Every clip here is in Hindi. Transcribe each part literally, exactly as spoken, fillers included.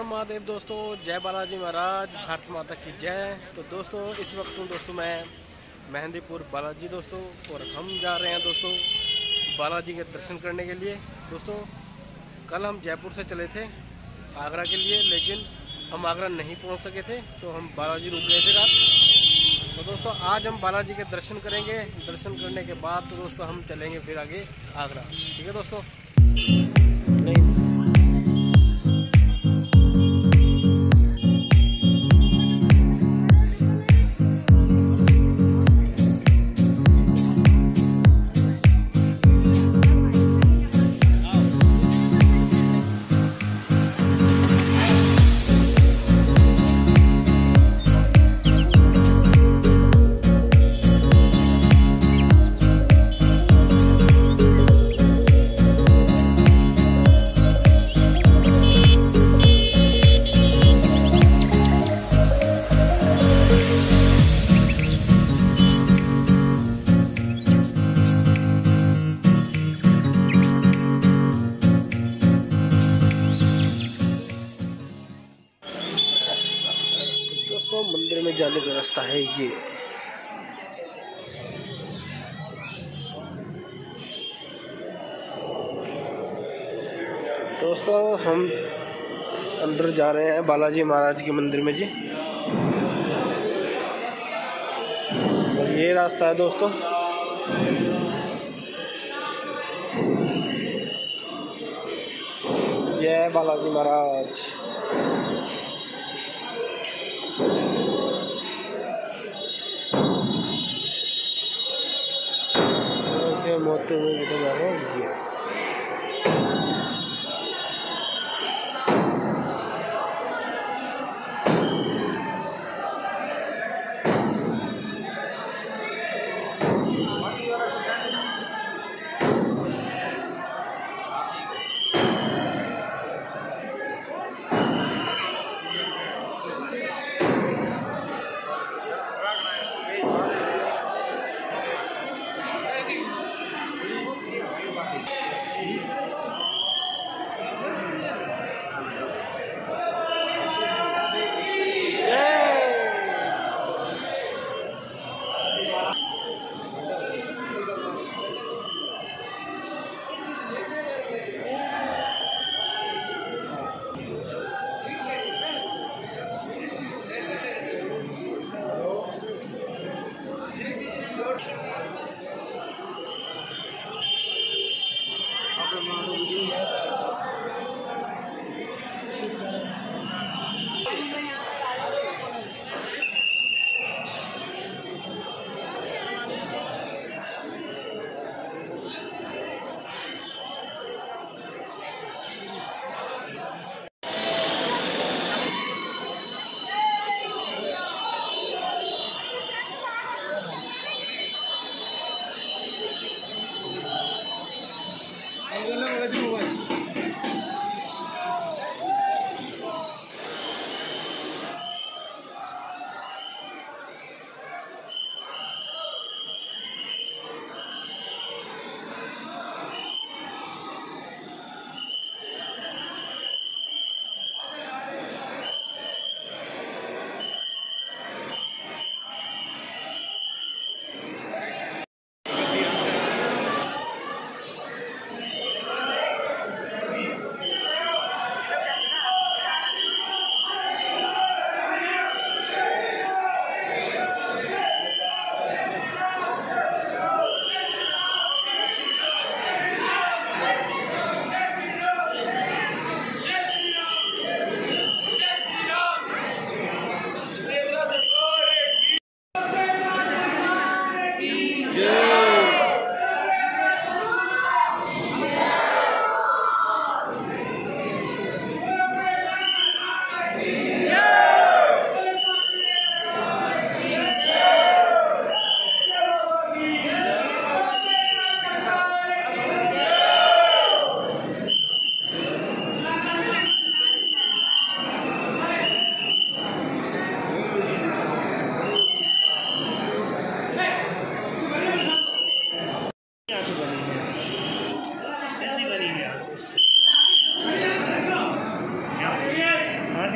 महादेव दोस्तों, जय बालाजी महाराज, भारत माता की जय। तो दोस्तों इस वक्त हूँ दोस्तों मैं मेहंदीपुर बालाजी दोस्तों, और हम जा रहे हैं दोस्तों बालाजी के दर्शन करने के लिए। दोस्तों कल हम जयपुर से चले थे आगरा के लिए, लेकिन हम आगरा नहीं पहुंच सके थे तो हम बालाजी रुक गए थे रात। तो दोस्तों आज हम बालाजी के दर्शन करेंगे। दर्शन करने के बाद तो दोस्तों हम चलेंगे फिर आगे आगरा। ठीक है दोस्तों। नहीं दोस्तों मंदिर में जाने का रास्ता है ये। दोस्तों हम अंदर जा रहे हैं बालाजी महाराज के मंदिर में जी, और ये रास्ता है दोस्तों। जय बालाजी महाराज। मोते हुए निकल जा रहे हैं ये।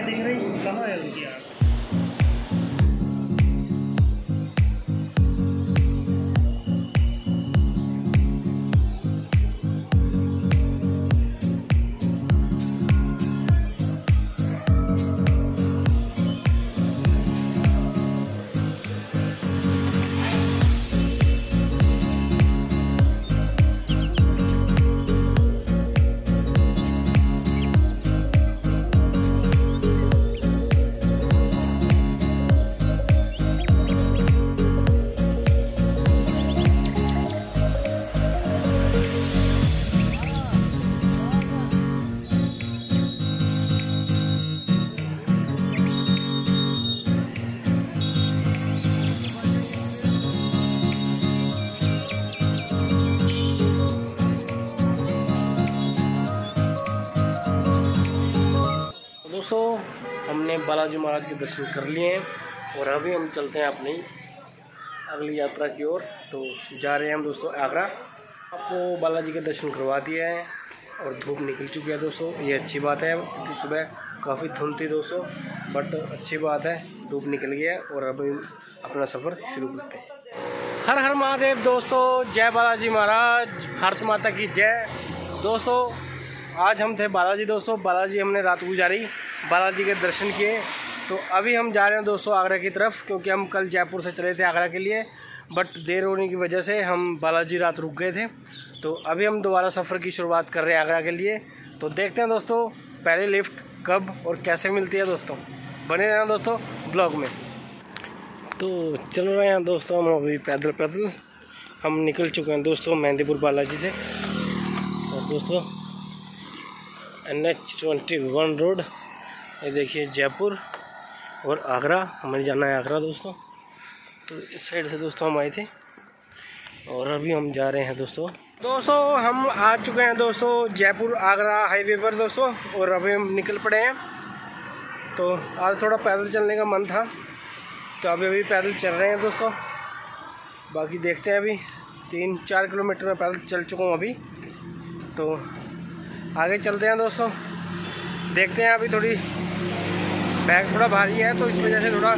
नहीं दिख रही, कहाँ है उनकी आँख? दोस्तों हमने बालाजी महाराज के दर्शन कर लिए हैं और अभी हम चलते हैं अपनी अगली यात्रा की ओर। तो जा रहे हैं हम दोस्तों आगरा। आपको बालाजी के दर्शन करवा दिया है और धूप निकल चुकी है दोस्तों, ये अच्छी बात है क्योंकि सुबह काफ़ी धुंध थी दोस्तों, बट अच्छी बात है धूप निकल गया है और अभी अपना सफ़र शुरू करते हैं। हर हर महादेव दोस्तों, जय बालाजी महाराज, भारत माता की जय। दोस्तों आज हम थे बालाजी दोस्तों, बालाजी हमने रात गुजारी, बालाजी के दर्शन किए। तो अभी हम जा रहे हैं दोस्तों आगरा की तरफ, क्योंकि हम कल जयपुर से चले थे आगरा के लिए, बट देर होने की वजह से हम बालाजी रात रुक गए थे। तो अभी हम दोबारा सफ़र की शुरुआत कर रहे हैं आगरा के लिए। तो देखते हैं दोस्तों पहले लिफ्ट कब और कैसे मिलती है दोस्तों, बने रहना दोस्तों ब्लॉग में। तो चल रहे हैं दोस्तों हम अभी पैदल पैदल हम निकल चुके हैं दोस्तों मेहंदीपुर बालाजी से। और दोस्तों N H twenty one road, ये देखिए जयपुर और आगरा, हमें जाना है आगरा दोस्तों। तो इस साइड से दोस्तों हम आए थे और अभी हम जा रहे हैं दोस्तों। दोस्तों हम आ चुके हैं दोस्तों जयपुर आगरा हाईवे पर दोस्तों, और अभी हम निकल पड़े हैं। तो आज थोड़ा पैदल चलने का मन था तो अभी अभी पैदल चल रहे हैं दोस्तों। बाकी देखते हैं, अभी तीन चार किलोमीटर में पैदल चल चुका हूँ अभी, तो आगे चलते हैं दोस्तों। देखते हैं, अभी थोड़ी बैग थोड़ा भारी है तो इस वजह से थोड़ा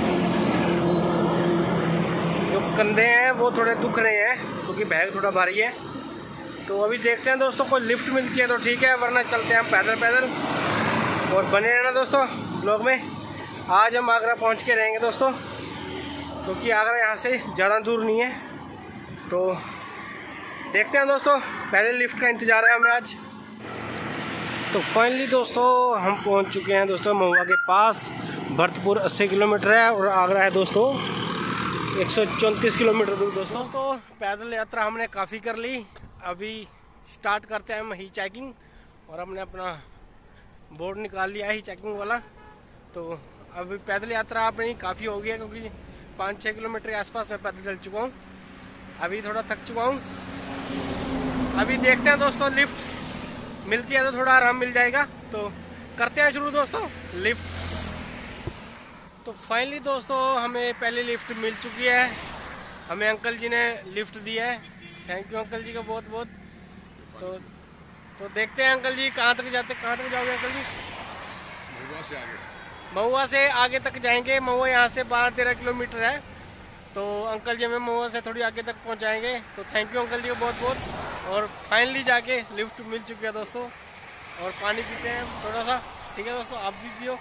जो कंधे हैं वो थोड़े दुख रहे हैं क्योंकि बैग थोड़ा भारी है। तो अभी देखते हैं दोस्तों, कोई लिफ्ट मिलती है तो ठीक है, वरना चलते हैं हम पैदल पैदल। और बने रहना दोस्तों ब्लॉग में। आज हम आगरा पहुंच के रहेंगे दोस्तों, क्योंकि आगरा यहाँ से ज़्यादा दूर नहीं है। तो देखते हैं दोस्तों, पहले लिफ्ट का इंतज़ार है हमें आज। तो फाइनली दोस्तों हम पहुंच चुके हैं दोस्तों महुआ के पास। भरतपुर अस्सी किलोमीटर है और आगरा है दोस्तों एक सौ चौंतीस किलोमीटर दूर दोस्तों। दोस्तों पैदल यात्रा हमने काफ़ी कर ली, अभी स्टार्ट करते हैं हम ही चेकिंग। और हमने अपना बोर्ड निकाल लिया ही चेकिंग वाला। तो अभी पैदल यात्रा अपनी काफ़ी हो गई है, क्योंकि पाँच छः किलोमीटर के आसपास मैं पैदल चल चुका हूँ। अभी थोड़ा थक चुका हूँ। अभी देखते हैं दोस्तों, लिफ्ट मिलती है तो थोड़ा आराम मिल जाएगा। तो करते हैं शुरू दोस्तों लिफ्ट। तो फाइनली दोस्तों हमें पहली लिफ्ट मिल चुकी है, हमें अंकल जी ने लिफ्ट दी है। थैंक यू अंकल जी का बहुत बहुत। तो तो देखते हैं अंकल जी कहाँ तक जाते, कहाँ तक जाओगे अंकल जी? महुआ से आगे। महुआ से आगे तक जाएंगे। महुआ यहाँ से बारह तेरह किलोमीटर है। तो अंकल जी हमें महुआ से थोड़ी आगे तक पहुँचाएंगे। तो थैंक यू अंकल जी को बहुत बहुत। और फाइनली जाके लिफ्ट मिल चुकी है दोस्तों। और पानी पीते हैं थोड़ा सा, ठीक है दोस्तों, आप भी पियो।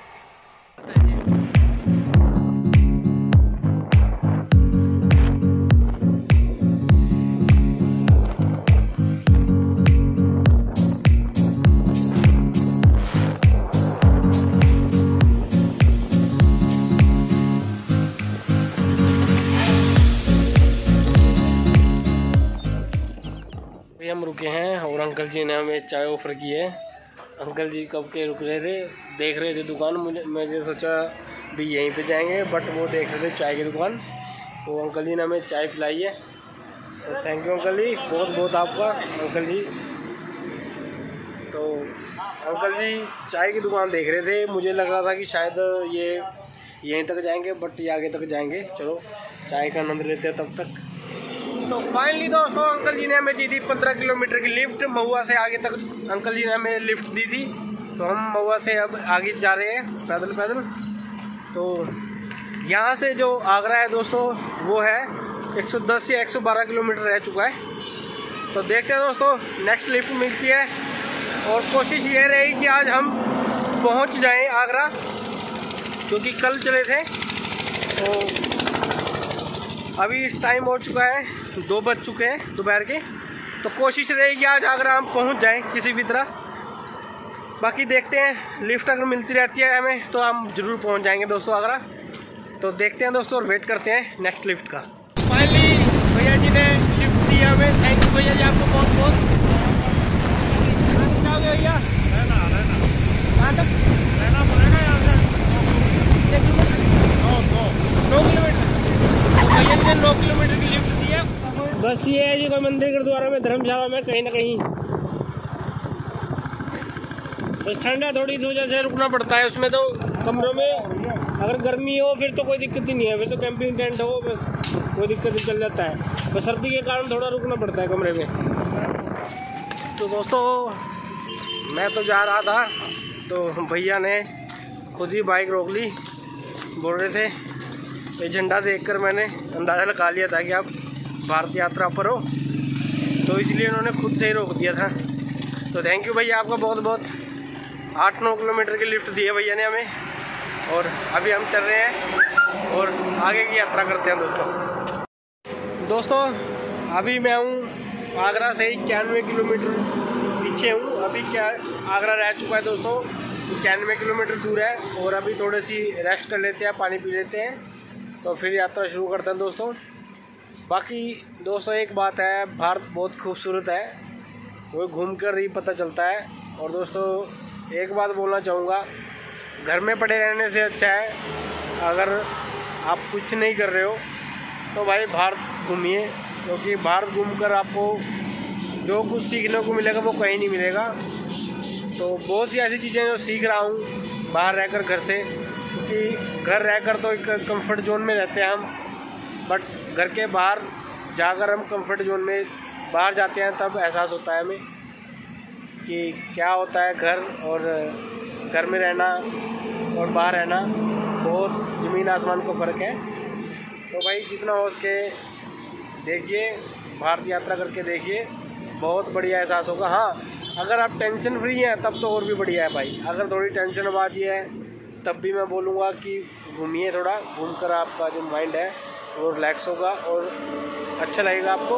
हम रुके हैं और अंकल जी ने हमें चाय ऑफर की है। अंकल जी कब के रुक रहे थे, देख रहे थे दुकान। मुझे मैंने सोचा भी यहीं पे जाएंगे, बट वो देख रहे थे चाय की दुकान। तो अंकल जी ने हमें चाय पिलाई है। तो थैंक यू अंकल जी, बहुत बहुत आपका अंकल जी। तो अंकल जी चाय की दुकान देख रहे थे, मुझे लग रहा था कि शायद ये यहीं तक जाएंगे, बट ये आगे तक जाएंगे। चलो चाय का आनंद लेते हैं तब तक। तो फाइनली दोस्तों अंकल जी ने हमें दी थी पंद्रह किलोमीटर की लिफ्ट। महुआ से आगे तक अंकल जी ने हमें लिफ्ट दी थी। तो हम महुआ से अब आगे जा रहे हैं पैदल पैदल। तो यहाँ से जो आगरा है दोस्तों वो है एक सौ दस या एक सौ बारह किलोमीटर रह चुका है। तो देखते हैं दोस्तों नेक्स्ट लिफ्ट मिलती है, और कोशिश ये रहेगी कि आज हम पहुँच जाएं आगरा, क्योंकि कल चले थे। तो अभी टाइम हो चुका है, दो बज चुके हैं दोपहर के। तो कोशिश रहेगी आज आगरा हम पहुंच जाएं किसी भी तरह। बाकी देखते हैं, लिफ्ट अगर मिलती रहती है हमें तो हम ज़रूर पहुंच जाएंगे दोस्तों आगरा। तो देखते हैं दोस्तों और वेट करते हैं नेक्स्ट लिफ्ट का। फाइनली भैया जी ने लिफ्ट दिया हमें, थैंक यू भैया जी आपको बहुत बहुत। भैया रहना रहना कहाँ तक रहना पड़ेगा यहाँ से नौ नौ नौ किलोमीटर। तो भैया जी ने नौ किलोमीटर की लिफ्ट दी है। बस ये है जी, कोई मंदिर गुरुद्वारा में धर्मशाला में कहीं ना कहीं। बस ठंडा थोड़ी इस वजह से रुकना पड़ता है उसमें। तो कमरों में अगर गर्मी हो फिर तो कोई दिक्कत ही नहीं है, फिर तो कैंपिंग टेंट हो बस कोई दिक्कत ही चल जाता है। बस सर्दी के कारण थोड़ा रुकना पड़ता है कमरे में। तो दोस्तों मैं तो जा रहा था, तो भैया ने खुद ही बाइक रोक ली। बोल रहे थे, ये झंडा देखकर मैंने अंदाज़ा लगा लिया था कि आप भारत यात्रा पर हो, तो इसलिए उन्होंने खुद से ही रोक दिया था। तो थैंक यू भैया आपका बहुत बहुत। आठ नौ किलोमीटर की लिफ्ट दी है भैया ने हमें, और अभी हम चल रहे हैं और आगे की यात्रा करते हैं दोस्तों। दोस्तों अभी मैं हूँ आगरा से इक्यानवे किलोमीटर पीछे हूँ। अभी क्या आगरा रह चुका है दोस्तों, इक्यानवे किलोमीटर दूर है, और अभी थोड़ी सी रेस्ट कर लेते हैं, पानी पी लेते हैं, तो फिर यात्रा शुरू करते हैं दोस्तों। बाकी दोस्तों एक बात है, भारत बहुत खूबसूरत है, वो घूम कर ही पता चलता है। और दोस्तों एक बात बोलना चाहूँगा, घर में पड़े रहने से अच्छा है अगर आप कुछ नहीं कर रहे हो तो भाई भारत घूमिए, क्योंकि भारत घूमकर आपको जो कुछ सीखने को मिलेगा वो कहीं नहीं मिलेगा। तो बहुत सी ऐसी चीज़ें जो सीख रहा हूँ बाहर रहकर घर से, क्योंकि घर रहकर तो एक कंफर्ट जोन में रहते हैं हम, बट घर के बाहर जाकर हम कंफर्ट जोन में बाहर जाते हैं तब एहसास होता है हमें कि क्या होता है घर और घर में रहना और बाहर रहना, बहुत ज़मीन आसमान को फ़र्क है। तो भाई जितना हो सके देखिए, भारत यात्रा करके देखिए, बहुत बढ़िया एहसास होगा। हाँ अगर आप टेंशन फ्री हैं तब तो और भी बढ़िया है भाई। अगर थोड़ी टेंशन बाजी है तब भी मैं बोलूँगा कि घूमिए, थोड़ा घूमकर आपका जो माइंड है वो रिलैक्स होगा और अच्छा लगेगा आपको।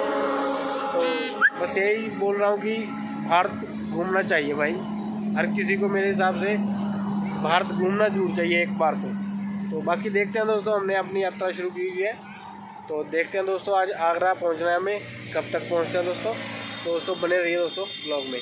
तो बस यही बोल रहा हूँ कि भारत घूमना चाहिए भाई, हर किसी को मेरे हिसाब से भारत घूमना जरूर चाहिए एक बार तो। तो बाकी देखते हैं दोस्तों, हमने अपनी यात्रा शुरू की हुई है, तो देखते हैं दोस्तों आज आगरा पहुंचना है हमें, कब तक पहुंचते हैं दोस्तों। तो दोस्तों बने रहिए दोस्तों ब्लॉग में।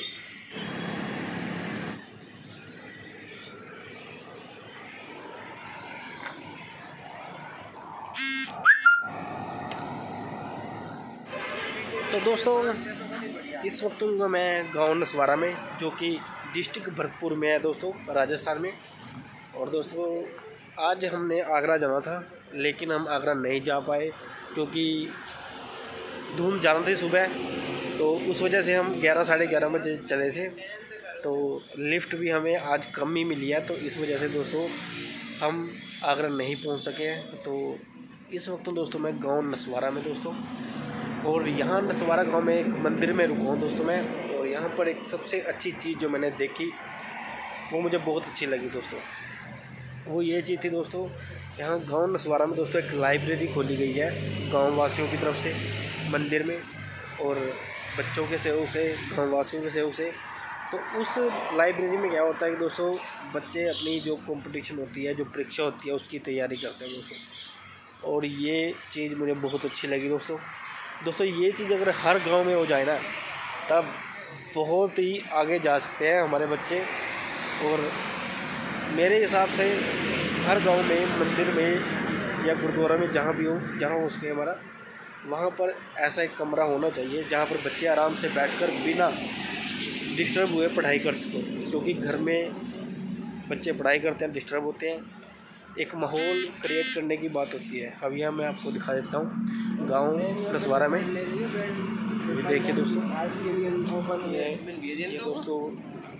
तो दोस्तों इस वक्त हूँ मैं गांव नसवारा में, जो कि डिस्ट्रिक्ट भरतपुर में है दोस्तों, राजस्थान में। और दोस्तों आज हमने आगरा जाना था, लेकिन हम आगरा नहीं जा पाए क्योंकि धूम जाना थी सुबह, तो उस वजह से हम ग्यारह साढ़े ग्यारह बजे चले थे। तो लिफ्ट भी हमें आज कम ही मिली है, तो इस वजह से दोस्तों हम आगरा नहीं पहुंच सके हैं। तो इस वक्त दोस्तों मैं गांव नसवारा में दोस्तों, और यहाँ नसवारा गांव में एक मंदिर में रुका हूँ दोस्तों मैं। और यहाँ पर एक सबसे अच्छी चीज़ जो मैंने देखी वो मुझे बहुत अच्छी लगी दोस्तों, वो ये चीज़ थी दोस्तों, यहाँ गांव नसवारा में दोस्तों एक लाइब्रेरी खोली गई है गांव वासियों की तरफ से मंदिर में, और बच्चों के सहयोग से, गाँव वासियों के सहयोग से। तो उस लाइब्रेरी में क्या होता है कि दोस्तों बच्चे अपनी जो कंपटीशन होती है, जो परीक्षा होती है, उसकी तैयारी करते हैं दोस्तों। और ये चीज़ मुझे बहुत अच्छी लगी दोस्तों। दोस्तों ये चीज़ अगर हर गांव में हो जाए ना, तब बहुत ही आगे जा सकते हैं हमारे बच्चे। और मेरे हिसाब से हर गांव में, मंदिर में या गुरुद्वारा में, जहाँ भी हो, जहाँ हो सके हमारा, वहाँ पर ऐसा एक कमरा होना चाहिए जहाँ पर बच्चे आराम से बैठकर बिना डिस्टर्ब हुए पढ़ाई कर सकें। क्योंकि घर में बच्चे पढ़ाई करते हैं, डिस्टर्ब होते हैं, एक माहौल क्रिएट करने की बात होती है। अब यहाँ मैं आपको दिखा देता हूँ गांव नसवारा में, देखिए दोस्तों, ये, ये दोस्तों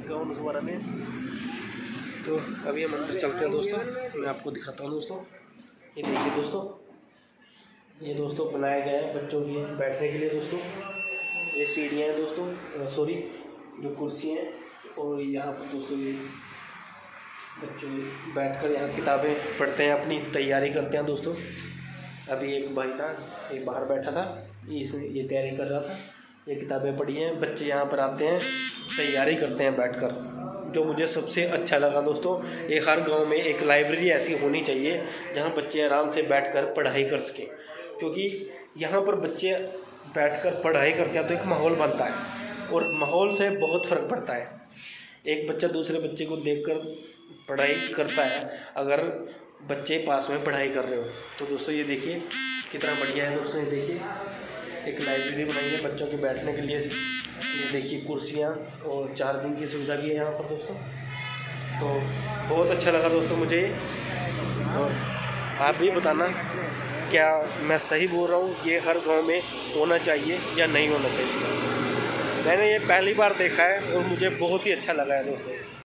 गाँव नसवारा में। तो अभी हम अंदर चलते हैं दोस्तों, मैं आपको दिखाता हूँ दोस्तों। ये देखिए दोस्तों, ये दोस्तों बनाया गया है बच्चों के बैठने के लिए दोस्तों। ये सीढ़ियाँ हैं दोस्तों, सॉरी जो कुर्सी हैं, और यहाँ पर दोस्तों ये बच्चों बैठकर यहाँ किताबें पढ़ते हैं, अपनी तैयारी करते हैं दोस्तों। अभी एक भाई था, ये बाहर बैठा था, ये इसने ये तैयारी कर रहा था, ये किताबें पढ़ी हैं। बच्चे यहाँ पर आते हैं, तैयारी करते हैं बैठकर, जो मुझे सबसे अच्छा लगा दोस्तों। एक हर गांव में एक लाइब्रेरी ऐसी होनी चाहिए जहाँ बच्चे आराम से बैठकर पढ़ाई कर सकें, क्योंकि यहाँ पर बच्चे बैठकर पढ़ाई करते हैं तो एक माहौल बनता है, और माहौल से बहुत फ़र्क पड़ता है। एक बच्चा दूसरे बच्चे को देखकर पढ़ाई करता है, अगर बच्चे पास में पढ़ाई कर रहे हो तो दोस्तों ये देखिए कितना बढ़िया है दोस्तों। ये देखिए एक लाइब्रेरी बनाई है बच्चों के बैठने के लिए। ये देखिए कुर्सियाँ और चार्जिंग की सुविधा भी है यहाँ पर दोस्तों। तो बहुत अच्छा लगा दोस्तों मुझे, और आप भी बताना क्या मैं सही बोल रहा हूँ, ये हर गांव में होना चाहिए या नहीं होना चाहिए। मैंने ये पहली बार देखा है और मुझे बहुत ही अच्छा लगा है दोस्तों।